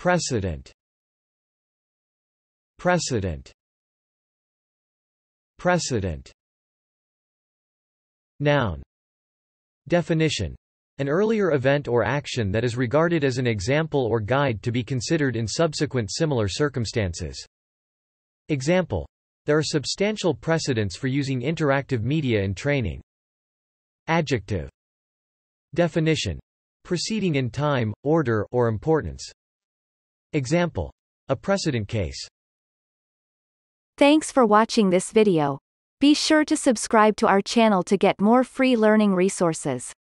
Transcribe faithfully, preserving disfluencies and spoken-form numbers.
Precedent. Precedent. Precedent. Noun. Definition. An earlier event or action that is regarded as an example or guide to be considered in subsequent similar circumstances. Example. There are substantial precedents for using interactive media in training. Adjective. Definition. Preceding in time, order, or importance. Example. A precedent case. Thanks for watching this video. Be sure to subscribe to our channel to get more free learning resources.